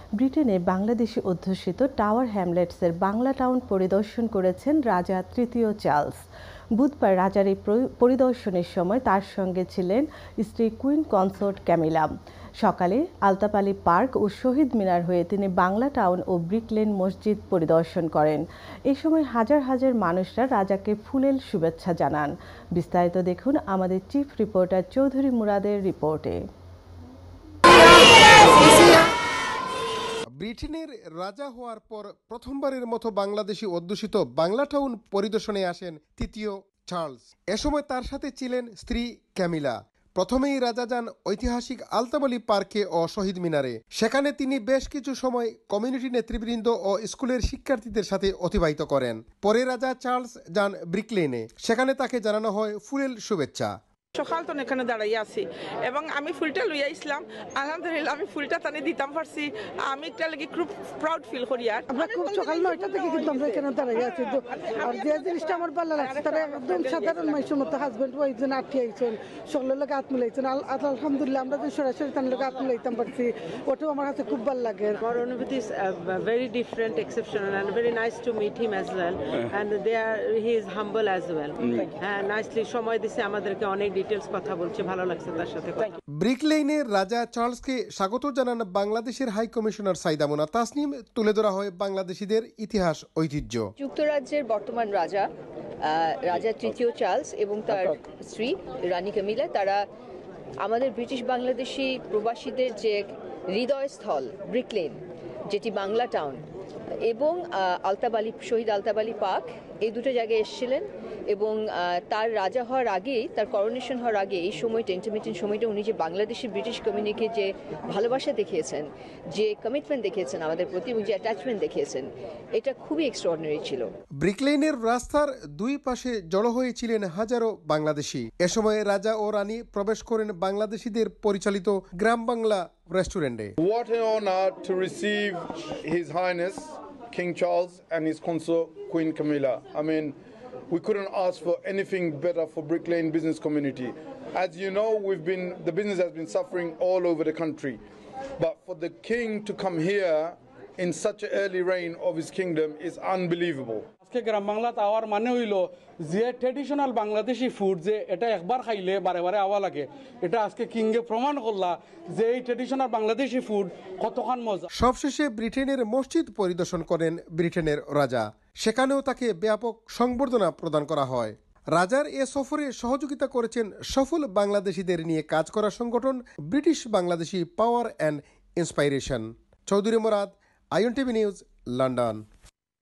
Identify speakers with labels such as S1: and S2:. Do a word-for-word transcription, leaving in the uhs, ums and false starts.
S1: ব্রিটেনে বাংলাদেশি অধ্যুষিত tower হ্যামলেটসের Bangla town পরিদর্শন করেছেন রাজা তৃতীয় চার্লস। বুধবার রাজার এই পরিদর্শনের সময় তার সঙ্গে ছিলেন স্ত্রী কুইন কনসোর্ট ক্যামিলা। সকালে আলতাপালি পার্ক ও শহীদ মিনার হয়ে তিনি বাংলা টাউন ও ব্রিক লেন মসজিদ পরিদর্শন করেন। এই সময় হাজার হাজার মানুষরা রাজাকে ফুলেল শুভেচ্ছা জানান। বিস্তারিত দেখুন আমাদের চিফ রিপোর্টার চৌধুরী মুরাদের রিপোর্টে।
S2: ব্রিটেনের রাজা হওয়ার পর প্রথমবারের মতো বাংলাদেশি অধ্যুষিত বাংলা টাউন পরিদর্শনে আসেন তৃতীয় চার্লস। এ সময় তার সাথে ছিলেন স্ত্রী ক্যামিলা। প্রথমেই রাজা যান ঐতিহাসিক আলতাবালি পার্কে ও শহীদ মিনারে। সেখানে তিনি বেশ কিছু সময় কমিউনিটি নেতৃবৃন্দ ও স্কুলের শিক্ষার্থীদের সাথে অতিবাহিত করেন। পরে রাজা চার্লস যান ব্রিক লেনে। সেখানে তাকে জানানো হয় ফুলেল শুভেচ্ছা।
S3: সকাল তো এখানে দাঁড়াই আছি এবং আমি ফুলটা লইয়া ইসলাম। আলহামদুলিল্লাহ আমি ফুলটা তানে দিতাম পারছি। আমি একটা লাগি খুব প্রাউড ফিল করি। আর
S4: আমরা খুব সকাল নয়টা থেকে কিন্তু আমরা এখানে দাঁড়াই আছি। আর যে জিনিসটা আমার ভালো লাগছে তারা একদম সাধারণ মানুষের মতো হাজবেন্ড ওয়াইফ যেন আটকে আইছেন, সকলের লোক হাত মিলাইছেন। আলহামদুলিল্লাহ আমরা যে সরাসরি তার লোক হাত মিলাইতাম পারছি, ওটাও আমার কাছে খুব ভালো লাগে।
S5: Our অনুভূতি is very different, exceptional and very nice to meet him as well. And they are, he is humble as well. হ্যাঁ, নাইসলি সময় দিছে আমাদেরকে, অনেক ডিটেইলস কথা বলছে, ভালো লাগছে তার সাথে।
S2: ব্রিক লেনে রাজা চার্লসকে স্বাগত জানান বাংলাদেশের হাই কমিশনার সাইদা মুনা তাসনিম। তুলে ধরা হয় বাংলাদেশিদের ইতিহাস ঐতিহ্য।
S6: যুক্তরাজ্যের বর্তমান রাজা রাজা তৃতীয় চার্লস এবং তার স্ত্রী রানী ক্যামিলা, তারা আমাদের ব্রিটিশ বাংলাদেশি প্রবাসীদের যে হৃদয়স্থল ব্রিক লেন, যেটি বাংলা টাউন, এবং আলতাবালি শহীদ আলতাবালি পার্ক, এই দুটো জায়গায় এসেছিলেন। এবং তার রাজা হওয়ার আগেই, তার করোনেশন হওয়ার আগে এই সময়টা, ইন্টারমিডিয়েট সময়টা, উনি যে বাংলাদেশি ব্রিটিশ কমিউনিটিকে যে ভালোবাসা দেখিয়েছেন, যে কমিটমেন্ট দেখিয়েছেন আমাদের প্রতি এবং যে অ্যাটাচমেন্ট দেখিয়েছেন, এটা খুবই এক্সট্রাঅর্ডিনারি ছিল।
S2: ব্রিক লেনের রাস্তার দুই পাশে জড়ো হয়েছিলেন হাজারো বাংলাদেশি। এ সময় রাজা ও রানী প্রবেশ করেন বাংলাদেশিদের পরিচালিত গ্রাম বাংলা রেস্টুরেন্টে।
S7: What an honor to receive His Highness King Charles and his consort Queen Camilla. I mean, we couldn't ask for anything better for Brick Lane business community. As you know, we've been the business has been suffering all over the country, but for the king to come here in such an early reign of his kingdom is unbelievable.
S8: আজকে গ্রাম বাংলা তাওয়ার মানে হইল যে traditional Bangladeshi food, যে এটা একবার খাইলে বারে বারে আওয়া লাগে। এটা আজকে কিংয়ে প্রমাণ করলা যে এই ট্রেডিশনাল বাংলাদেশি ফুড কতখান মজা।
S2: সবশেষে ব্রিটেনের মসজিদ পরিদর্শন করেন ব্রিটেনের রাজা। সেখানেও তাকে ব্যাপক সংবর্ধনা প্রদান করা হয়। রাজার এ সফরে সহযোগিতা করেছেন সফল বাংলাদেশিদের নিয়ে কাজ করা সংগঠন British Bangladeshi power and inspiration. Chowdhury Murad, IN TV news, London.